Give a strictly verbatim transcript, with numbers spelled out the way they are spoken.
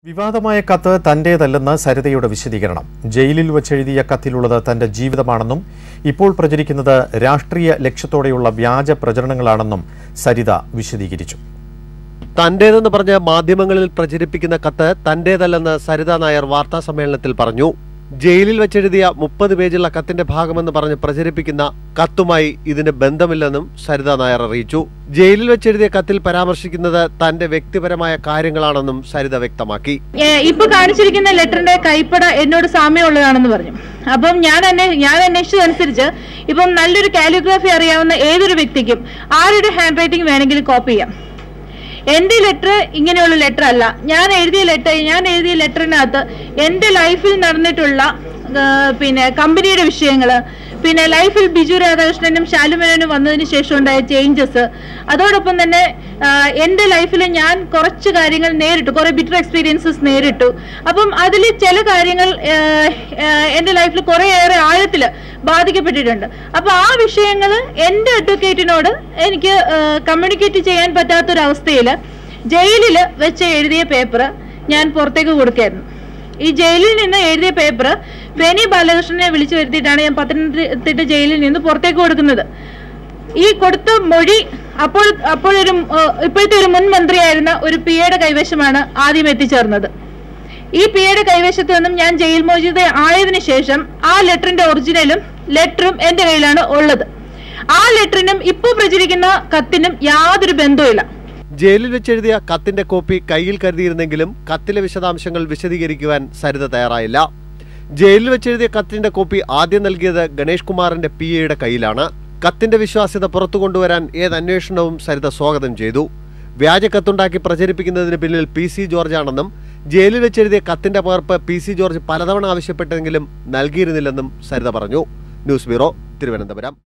വിവാദമായ കത്ത് തന്റേതല്ലെന്ന് സരിതയുടെ വിശദീകരണം. ജയിലിൽ വച്ചെഴുതിയ കത്തിലുള്ളത് തന്റെ ജീവിതമാണെന്നും ഇപ്പോൾ പ്രചരിക്കുന്നത് രാഷ്ട്രീയ ലക്ഷ്യത്തോടെയുള്ള വ്യാജ പ്രചരണങ്ങളാണെന്നും സരിത വിശദീകരിച്ചു. തന്റേതെന്ന് പറഞ്ഞ മാധ്യമങ്ങളിൽ പ്രചരിപ്പിക്കുന്ന കത്ത് തന്റേതല്ലെന്ന് സരിത നായർ വാർത്താ സമ്മേളനത്തിൽ പറഞ്ഞു. ജയിലിൽ വച്ചെഴുതിയ മുപ്പത് പേജുള്ള കത്തിന്റെ ഭാഗമെന്ന് പറഞ്ഞ് പ്രചരിപ്പിക്കുന്ന കത്തുമായി ഇതിന് ബന്ധമില്ലെന്നും സരിത നായർ അറിയിച്ചു. ജയിലിൽ വെച്ചെഴുതിയ കത്തിൽ പരാമർശിക്കുന്നത് തന്റെ വ്യക്തിപരമായ കാര്യങ്ങളാണെന്നും സരിത വ്യക്തമാക്കി. ഇപ്പൊ കാണിച്ചിരിക്കുന്ന ലെറ്ററിന്റെ കൈപ്പട എന്നോട് സാമ്യമുള്ളതാണെന്ന് പറഞ്ഞു. അപ്പം ഞാൻ ഞാൻ അന്വേഷിച്ചതനുസരിച്ച് ഇപ്പം നല്ലൊരു കാലിഗ്രാഫി അറിയാവുന്ന ഏതൊരു വ്യക്തിക്കും ആരുടെ ഹാൻഡ് റൈറ്റിംഗ് വേണമെങ്കിലും കോപ്പി ചെയ്യാം. എന്റെ ലെറ്റർ ഇങ്ങനെയുള്ള ലെറ്റർ അല്ല. ഞാൻ എഴുതിയ ലെറ്റർ ഞാൻ എഴുതിയ ലെറ്ററിനകത്ത് എന്റെ ലൈഫിൽ നടന്നിട്ടുള്ള പിന്നെ കമ്പനിയുടെ വിഷയങ്ങള്, പിന്നെ ലൈഫിൽ ബിജു രാധാകൃഷ്ണനും ശാലുമേനോനും വന്നതിന് ശേഷം ഉണ്ടായ ചേഞ്ചസ്, അതോടൊപ്പം തന്നെ എന്റെ ലൈഫിൽ ഞാൻ കുറച്ച് കാര്യങ്ങൾ നേരിട്ടു, കുറെ ബിറ്റർ എക്സ്പീരിയൻസസ് നേരിട്ടു. അപ്പം അതിൽ ചില കാര്യങ്ങൾ എന്റെ ലൈഫിൽ കുറേയേറെ ആഴത്തിൽ ബാധിക്കപ്പെട്ടിട്ടുണ്ട്. അപ്പൊ ആ വിഷയങ്ങൾ എന്റെ അഡ്വക്കേറ്റിനോട് എനിക്ക് കമ്മ്യൂണിക്കേറ്റ് ചെയ്യാൻ പറ്റാത്തൊരവസ്ഥയിൽ ജയിലിൽ വെച്ച് എഴുതിയ പേപ്പർ ഞാൻ പുറത്തേക്ക് കൊടുക്കായിരുന്നു. ഈ ജയിലിൽ നിന്ന് എഴുതിയ പേപ്പർ ഫെനി ബാലകൃഷ്ണനെ വിളിച്ചു വരുത്തിയിട്ടാണ് ഞാൻ പത്തനംതിട്ട ജയിലിൽ നിന്ന് പുറത്തേക്ക് കൊടുക്കുന്നത്. ഈ കൊടുത്ത മൊഴി അപ്പോൾ അപ്പോഴൊരു ഇപ്പോഴത്തെ ഒരു മുൻ മന്ത്രിയായിരുന്ന ഒരു പി എയുടെ കൈവശമാണ് ആദ്യം എത്തിച്ചേർന്നത്. ഈ പി എയുടെ കൈവശത്ത് നിന്നും ഞാൻ ജയിൽ മോചിത ആയതിനു ശേഷം ആ ലെറ്ററിന്റെ ഒറിജിനലും ലെറ്ററും എന്റെ കയ്യിലാണ് ഉള്ളത്. ആ ലെറ്ററിനും ഇപ്പോൾ പ്രചരിക്കുന്ന കത്തിനും യാതൊരു ബന്ധവുമില്ല. ജയിലിൽ വെച്ചെഴുതിയ കത്തിന്റെ കോപ്പി കയ്യിൽ കരുതിയിരുന്നെങ്കിലും കത്തിലെ വിശദാംശങ്ങൾ വിശദീകരിക്കുവാൻ സരിത തയ്യാറായില്ല. ജയിലിൽ വെച്ചെഴുതിയ കത്തിന്റെ കോപ്പി ആദ്യം നൽകിയത് ഗണേഷ് കുമാറിന്റെ പി എയുടെ കയ്യിലാണ്. കത്തിന്റെ വിശ്വാസ്യത പുറത്തു കൊണ്ടുവരാൻ ഏത് അന്വേഷണവും സരിത സ്വാഗതം ചെയ്തു. വ്യാജ കത്തുണ്ടാക്കി പ്രചരിപ്പിക്കുന്നതിന് പിന്നിൽ പി സി ജോർജ് ആണെന്നും ജയിലിൽ വെച്ചെഴുതിയ കത്തിന്റെ പകർപ്പ് പി സി ജോർജ് പലതവണ ആവശ്യപ്പെട്ടെങ്കിലും നൽകിയിരുന്നില്ലെന്നും സരിത പറഞ്ഞു. News bureau, Thiruvananthapuram.